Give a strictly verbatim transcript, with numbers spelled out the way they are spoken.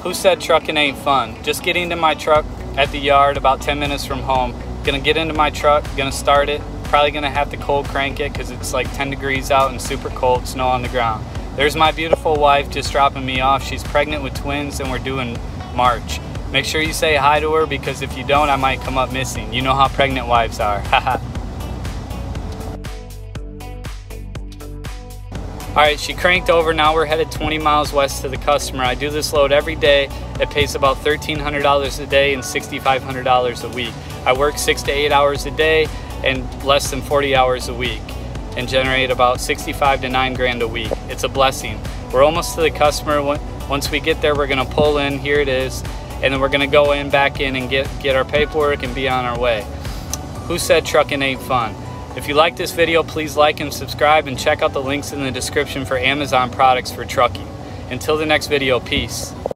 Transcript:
Who said trucking ain't fun? Just getting to my truck at the yard about ten minutes from home. Gonna get into my truck, gonna start it. Probably gonna have to cold crank it because it's like ten degrees out and super cold, snow on the ground. There's my beautiful wife just dropping me off. She's pregnant with twins and we're doing March. Make sure you say hi to her because if you don't, I might come up missing. You know how pregnant wives are. Haha. Alright, she cranked over. Now we're headed twenty miles west to the customer. I do this load every day. It pays about thirteen hundred dollars a day and sixty-five hundred dollars a week. I work six to eight hours a day and less than forty hours a week and generate about sixty-five to nine grand a week. It's a blessing. We're almost to the customer. Once we get there, we're gonna pull in. Here it is. And then we're gonna go in, back in and get, get our paperwork and be on our way. Who said trucking ain't fun? If you like this video, please like and subscribe and check out the links in the description for Amazon products for trucking. Until the next video, peace.